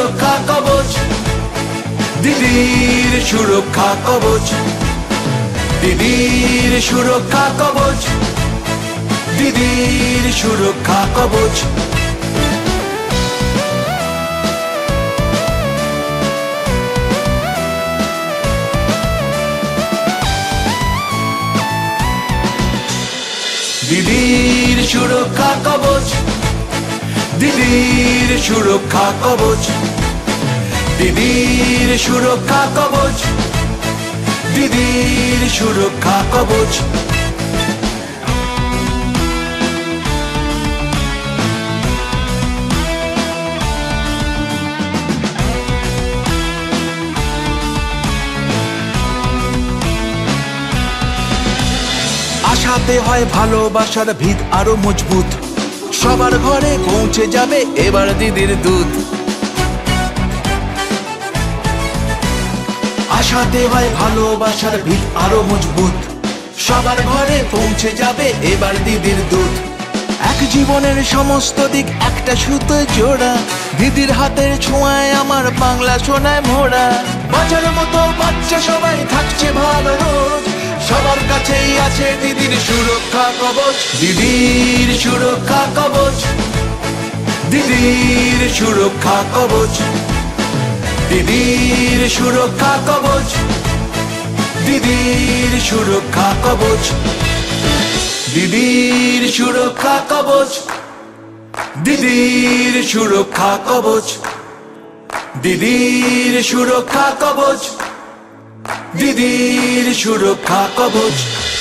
সুরক্ষা কবচ, দিদির সুরক্ষা কবচ, দিদির সুরক্ষা কবচ, দিদির সুরক্ষা কবচ। দিদির সুরক্ষা কবচ, দিদির সুরক্ষা কবচ, দিদির সুরক্ষা কবচ, দিদির সুরক্ষা কবচ। আশাতে হয় ভালোবাসার ভিত আরো মজবুত, সবার ঘরে পৌঁছে যাবে এবার দিদির দুধ। আশাতে হয় ভালোবাসার ভিত আরো মজবুত, সবার ঘরে পৌঁছে যাবে এবার দিদির দুধ। এক জীবনের সমস্ত দিক একটা সুতো জোড়া, দিদির হাতের ছোঁয়ায় আমার বাংলা সোনায় মোড়া। বাঁচার মতো বাচ্চা সবাই থাকছে ভালো রোজ, সবার কাছেই আছে দিদির সুরক্ষা কবচ, দিদির সুরক্ষা কবচ, দিদির সুরক্ষা কবচ, দিদির সুরক্ষা কবচ, দিদির সুরক্ষা কবচ, দিদির সুরক্ষা কবচ, দিদির সুরক্ষা কবচ, দিদির সুরক্ষা কবচ, দিদির সুরক্ষা কবচ।